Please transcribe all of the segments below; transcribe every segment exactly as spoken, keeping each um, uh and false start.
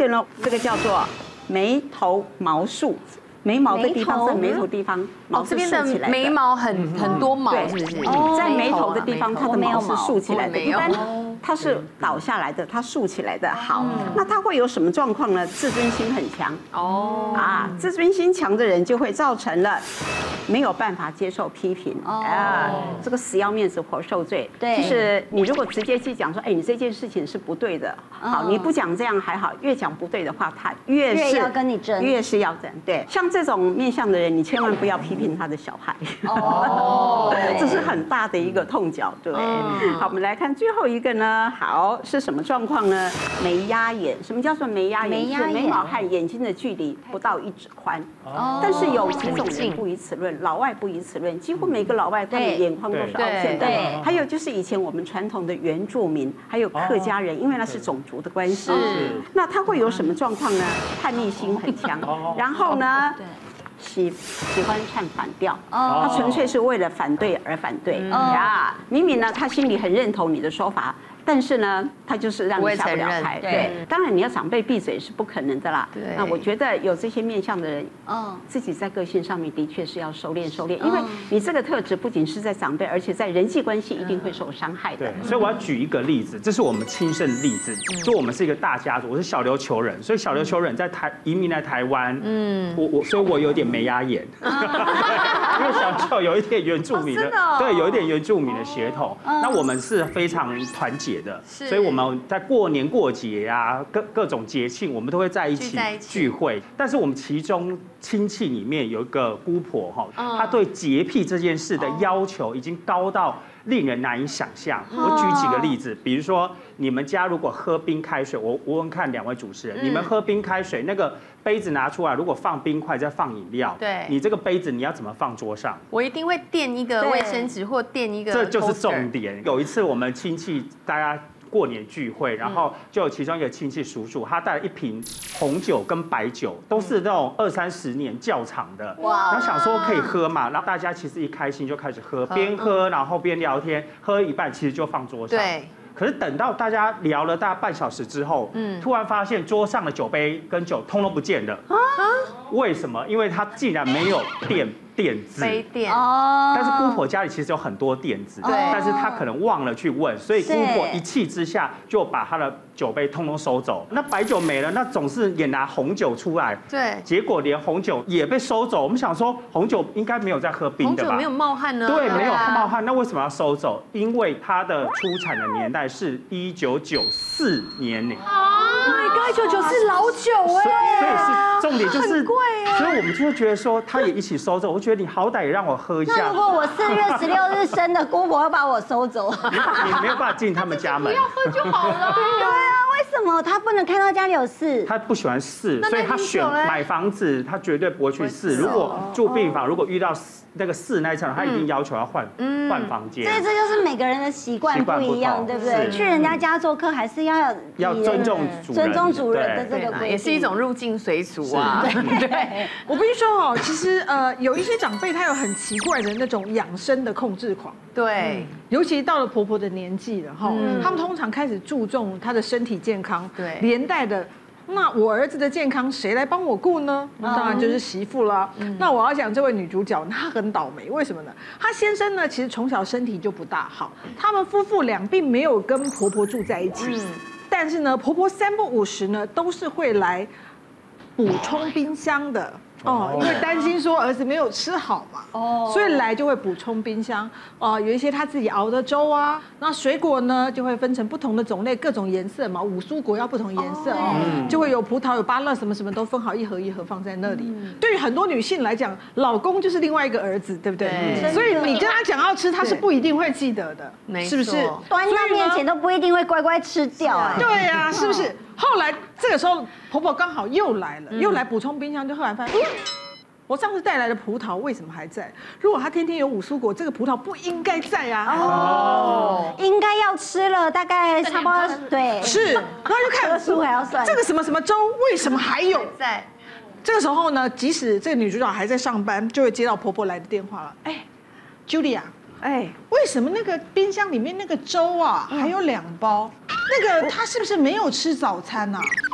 个呢，这个叫做眉头毛竖。 眉毛的地方是眉头地方，毛这边的眉毛很很多毛，是不是？ 在眉头的地方，它的毛是竖起来的，一般它是倒下来的，它竖起来的。好，那它会有什么状况呢？自尊心很强哦啊，自尊心强的人就会造成了没有办法接受批评啊，这个死要面子活受罪。对，就是你如果直接去讲说，哎，你这件事情是不对的，好，你不讲这样还好，越讲不对的话，他越是要跟你争， 越是要争。对，像。 这种面相的人，你千万不要批评他的小孩，哦，这是很大的一个痛脚，对。好，我们来看最后一个呢，好是什么状况呢？眉压眼，什么叫做眉压眼？是眉毛和眼睛的距离不到一指宽。哦。但是有几种人不以此论，老外不以此论，几乎每个老外他的眼眶都是凹陷的。对。还有就是以前我们传统的原住民，还有客家人，因为那是种族的关系，那他会有什么状况呢？叛逆心很强，然后呢？ 喜喜欢唱反调，他纯粹是为了反对而反对呀。明明呢，他心里很认同你的说法，但是呢，他就是让你下不了台。对，当然你要长辈闭嘴是不可能的啦。对，那我觉得有这些面向的人，嗯，自己在个性上面的确是要收敛收敛，因为你这个特质不仅是在长辈，而且在人际关系一定会受伤害的。 对，所以我要举一个例子，这是我们亲身的例子。就我们是一个大家族，我是小琉球人，所以小琉球人在台移民来台湾，嗯，我我所以我有点眉压眼。 因为小时候有一点原住民的，对，有一点原住民的血统。那我们是非常团结的，所以我们在过年过节啊，各各种节庆，我们都会在一起聚会。但是我们其中亲戚里面有一个姑婆哈，她对洁癖这件事的要求已经高到令人难以想象。我举几个例子，比如说你们家如果喝冰开水，我我问看两位主持人，你们喝冰开水那个。 杯子拿出来，如果放冰块再放饮料，对，你这个杯子你要怎么放桌上？ 我一定会垫一个卫生纸或垫一个。 这就是重点。有一次我们亲戚大家过年聚会，然后就有其中一个亲戚叔叔，他带了一瓶红酒跟白酒，都是那种二三十年窖藏的，哇！然后想说可以喝嘛，然后大家其实一开心就开始喝，边喝然后边聊天，喝一半其实就放桌上。对。 可是等到大家聊了大概半小时之后，嗯，突然发现桌上的酒杯跟酒通通不见了啊！为什么？因为他竟然没有垫垫子， 杯垫哦。但是姑婆家里其实有很多垫子，对，但是他可能忘了去问，所以姑婆一气之下就把他的酒杯通通收走。那白酒没了，那总是也拿红酒出来，对，结果连红酒也被收走。我们想说，红酒应该没有在喝冰的吧？ 红酒没有冒汗呢？ 对，没有冒汗，那为什么要收走？因为它的出产的年代。 是一九九四年呢。 My God， 一九九四老酒哎。 所以是重点就是，贵哎。所以我们就会觉得说，他也一起收走。我觉得你好歹也让我喝一下。 那如果我四月十六日生的姑婆要把我收走， 你没有办法进他们家门。 不要喝就好了。 对啊，为什么他不能看到家里有事？ 他不喜欢试，所以他选买房子，他绝对不会去试。如果住病房，如果遇到那个试那一层，他一定要求要换换房间。 所以这就是每个人的习惯不一样，对不对？去人家家做客还是要要尊重主尊重主人的这个规定， 也是一种入境随俗啊。 对，我必须说哦，其实呃，有一些长辈他有很奇怪的那种养生的控制狂。对，尤其到了婆婆的年纪了哈，他们通常开始注重她的身体健康，对，连带的。 那我儿子的健康谁来帮我顾呢？当然就是媳妇啦。那我要讲这位女主角，她很倒霉，为什么呢？她先生呢，其实从小身体就不大好，他们夫妇俩并没有跟婆婆住在一起，但是呢，婆婆三不五时呢，都是会来补充冰箱的。 哦，因为担心说儿子没有吃好嘛，哦，所以来就会补充冰箱，哦，有一些他自己熬的粥啊，那水果呢就会分成不同的种类，各种颜色嘛，五蔬果要不同颜色哦，就会有葡萄、有芭乐，什么什么都分好一盒一盒放在那里。对于很多女性来讲，老公就是另外一个儿子，对不对？所以你跟他讲要吃，他是不一定会记得的，是不是？ 端到面前都不一定会乖乖吃掉。 对呀，是不是？ 后来这个时候，婆婆刚好又来了，又来补充冰箱，就后来发现，嗯，我上次带来的葡萄为什么还在？如果她天天有五蔬果，这个葡萄不应该在啊。哦， 应该要吃了，大概差不多对。 是，然后就看书还要算这个什么什么粥为什么还有在？这个时候呢，即使这个女主角还在上班，就会接到婆婆来的电话了。哎 ，Julia。 哎，为什么那个冰箱里面那个粥啊还有两包？那个他是不是没有吃早餐啊？呃，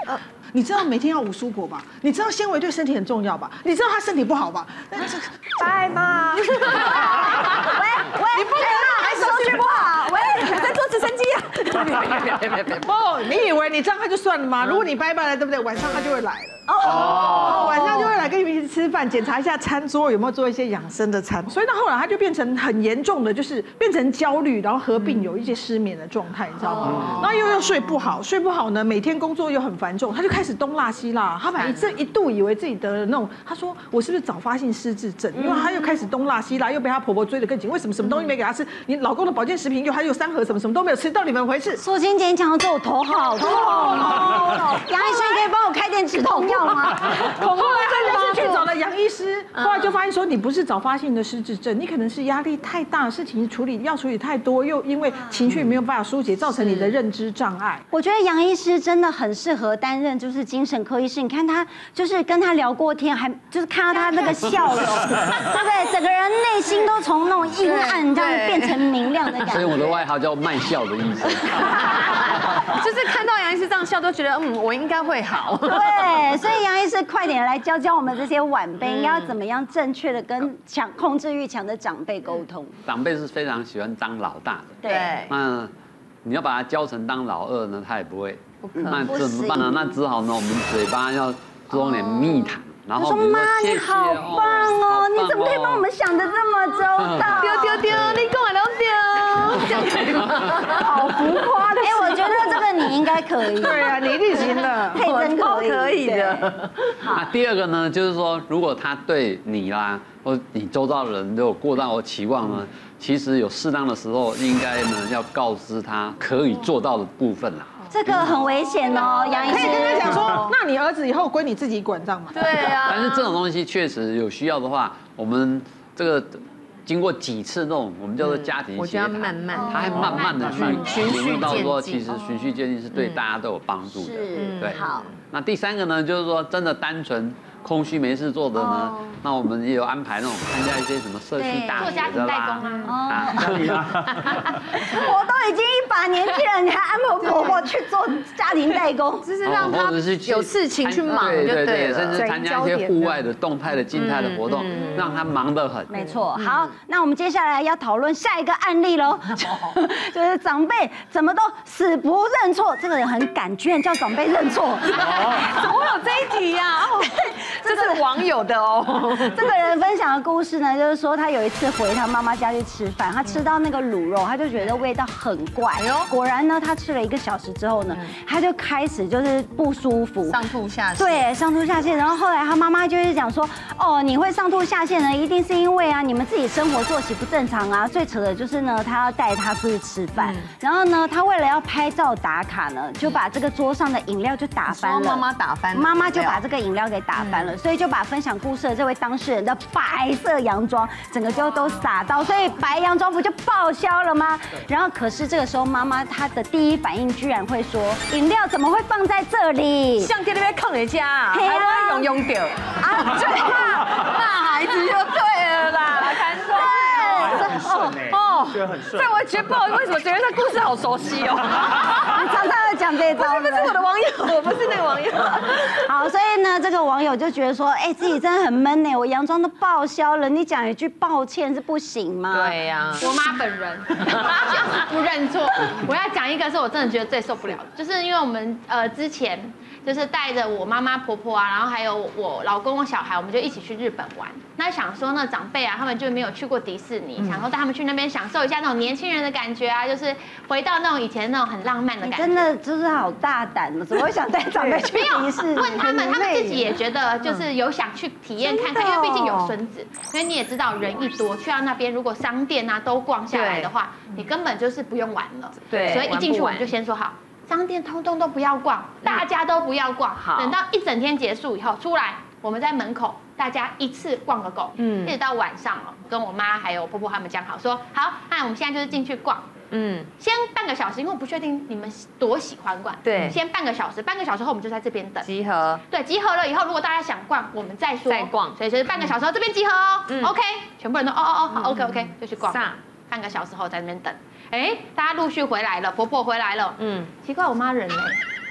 你知道每天要五蔬果吧？你知道纤维对身体很重要吧？你知道他身体不好吧？那这拜吧。喂喂，你不能还手续不好？喂，在做直升机啊？ 不，你以为你这样他就算了吗？如果你拜拜了，对不对？晚上他就会来了。哦，晚上就会来跟你们一起吃饭，检查一下餐桌有没有做一些养生的餐。所以到后来他就变成很严重的，就是变成焦虑，然后合并有一些失眠的状态，你知道吗？然后又又睡不好，睡不好呢，每天工作又很繁重，他就开始东拉西拉。他本来这一度以为自己得了那种，他说我是不是早发性失智症？因为他又开始东拉西拉，又被他婆婆追得更紧。为什么什么东西没给他吃？你老公的保健食品又还有三盒，什么什么都没有吃，到底怎么回事？ 说今天讲到这，我头好痛哦。杨医生可以帮我开点止痛药吗？ 后来他就是去找了杨医师，后来就发现说你不是早发性的失智症，你可能是压力太大，事情处理要处理太多，又因为情绪没有办法疏解，造成你的认知障碍。 我觉得杨医师真的很适合担任就是精神科医师。你看他就是跟他聊过天，还就是看到他那个笑容，对不对？整个人内心都从那种阴暗这样变成明亮的感觉。 所以我的外号叫卖笑的医生。 就是看到杨医师这样笑，都觉得嗯，我应该会好。 对，所以杨医师快点来教教我们这些晚辈，应该要怎么样正确的跟强控制欲强的长辈沟通。 长辈是非常喜欢当老大的， 对， 那你要把他教成当老二呢，他也不会。那不怎么办呢？那只好呢，我们嘴巴要多点蜜糖。然后说妈，你好棒哦！你怎么可以帮我们想的这么周到？ 丢丢丢，你跟我聊丢，这样可以吗？ 好浮夸的！哎，我觉得这个你应该可以。 对啊，你一定行的， 佩珍可以， 可以的。 那第二个呢，就是说，如果他对你啦，或你周遭的人都有过大的期望呢，其实有适当的时候，应该呢要告知他可以做到的部分啦。 这个很危险哦，杨医师。 可以跟他讲说，那你儿子以后归你自己管，这样吗？ 对啊。 但是这种东西确实有需要的话，我们这个经过几次那种我们叫做家庭协谈， 慢慢， 他还慢慢的去领悟到说，其实循序渐进是对大家都有帮助的。 对，好。 那第三个呢，就是说真的单纯空虚没事做的呢，那我们也有安排那种参加一些什么社区大学的啦， 啊，我都已经一把年纪了，你还安排婆婆去做家庭代工， 就是让他有事情去忙就对了， 甚至参加一些户外的动态的、静态的活动，让他忙得很。 没错，好，那我们接下来要讨论下一个案例喽，就是长辈怎么都死不认错，这个人很敢，居然叫长辈认错， 怎么会有这一题呀？这是网友的哦。 这个人分享的故事呢，就是说他有一次回他妈妈家去吃饭，他吃到那个卤肉，他就觉得味道很怪。果然呢，他吃了一个小时之后呢，他就开始就是不舒服， 上吐下泻。 对，上吐下泻。然后后来他妈妈就是讲说，哦，你会上吐下泻呢，一定是因为啊，你们自己生活作息不正常啊。最扯的就是呢，他要带他出去吃饭，然后呢，他为了要拍照打卡呢，就把这个桌上的饮料就打翻了。 妈妈打翻， 妈妈就把这个饮料给打翻了。所以就把分享故事的这位当事人的白色洋装整个就都洒到，所以白洋装不就报销了吗？然后可是这个时候妈妈她的第一反应居然会说，饮料怎么会放在这里？ 像在那边坑人家啊，还会用用掉啊？对嘛，骂孩子就对了啦，看错。 哦哦，觉得很顺。 对，我觉得不好，为什么觉得这故事好熟悉哦？ 你常常要讲这一招， 不是不是我的网友，我不是那个网友。 好，所以呢，这个网友就觉得说，哎，自己真的很闷呢，我洋装都报销了，你讲一句抱歉是不行吗？ 对呀， 我妈本人就是不认错。我要讲一个是我真的觉得最受不了的，就是因为我们呃之前就是带着我妈妈婆婆啊，然后还有我老公、我小孩，我们就一起去日本玩。那想说呢，长辈啊，他们就没有去过迪士尼，想说带他们去那边享受一下那种年轻人的感觉啊，就是回到那种以前那种很浪漫的感觉。 真的就是好大胆哦，怎么会想带长辈去迪士尼？ 问他们，他们自己也觉得就是有想去体验看看，因为毕竟有孙子。因为你也知道，人一多，去到那边如果商店啊都逛下来的话，你根本就是不用玩了。 对， 所以一进去我们就先说好。商店通通都不要逛，大家都不要逛。好，等到一整天结束以后出来，我们在门口大家一次逛个够。嗯，一直到晚上了，跟我妈还有婆婆他们讲好说，好，那我们现在就是进去逛。嗯，先半个小时，因为我不确定你们多喜欢逛。 对， 先半个小时，半个小时后我们就在这边等集合。 对，集合了以后，如果大家想逛，我们再说。 再逛， 所以就是半个小时后这边集合哦。嗯 ，OK， 全部人都哦哦哦，好 ，OK OK， 就去逛。半个小时后在那边等。哎，大家陆续回来了，婆婆回来了，嗯，奇怪，我妈人呢？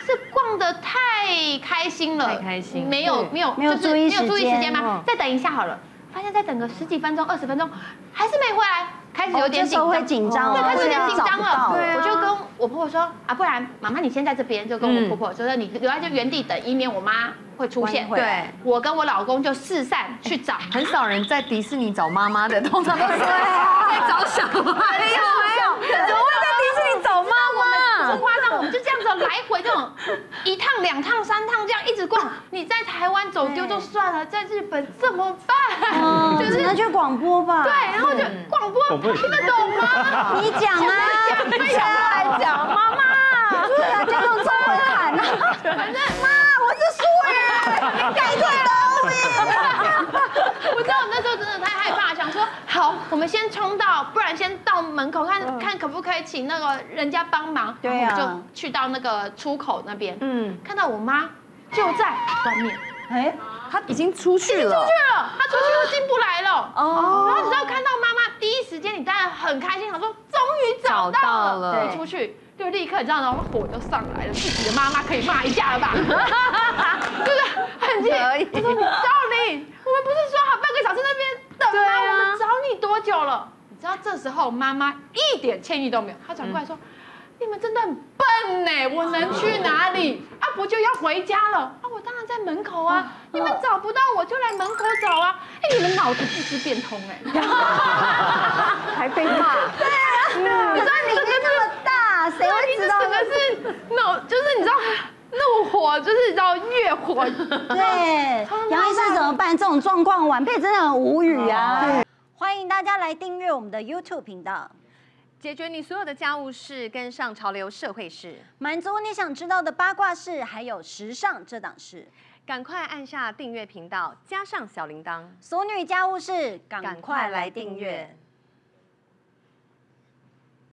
是逛得太开心了， 太开心， 没有没有没有就是注意没有注意时间吗？ 嗯再等一下好了，发现再等个十几分钟、二十分钟，还是没回来，开始有点紧张， 会紧张， 对，开始有点紧张了。 对， 我就跟我婆婆说啊，不然妈妈你先在这边，就跟我婆婆说，你留在这原地等，以免我妈会出现。 对， 我跟我老公就四散去找， 很少人在迪士尼找妈妈的，通常都是在找小孩。没有没有，怎么会在迪士尼找妈妈？ 不夸张，我们就这样子来回这种一趟、两趟、三趟这样一直逛。你在台湾走丢就算了，在日本怎么办？ 只能去广播吧。 对，然后就广播听得懂吗？ 你讲啊， 讲小孩讲妈妈， 对啊，就用中文喊啊。 反正妈，我是淑语，你改对了。 我知道我那时候真的太害怕，想说好，我们先冲到，不然先到门口看看可不可以请那个人家帮忙。 对啊， 就去到那个出口那边， 嗯， 看到我妈就在外面， 哎， 他已经出去了， 出去了，她出去了进不来了。哦，然后你知道看到妈妈第一时间，你当然很开心，想说终于找到了， 对， 出去就立刻你知道，然后火就上来了，自己的妈妈可以骂一架了吧？对不对？很气。我说赵玲，我们不是说好半个小时那边等吗？我们找你多久了？你知道这时候妈妈一点歉意都没有，她转过来说。你们真的很笨呢，我能去哪里？啊，不就要回家了？啊，我当然在门口啊。你们找不到我就来门口找啊。哎，你们脑子不知变通哎， 还被骂。 对啊，你说你力那么大，谁会知道？ 整个是脑，就是你知道。怒火就是你知道越火， 对，杨医生怎么办？这种状况，晚辈真的很无语啊。欢迎大家来订阅我们的 YouTube 频道。 解决你所有的家务事，跟上潮流社会事， 满足你想知道的八卦事，还有时尚这档事。 赶快按下订阅频道，加上小铃铛， 俗女家务事， 赶快来订阅。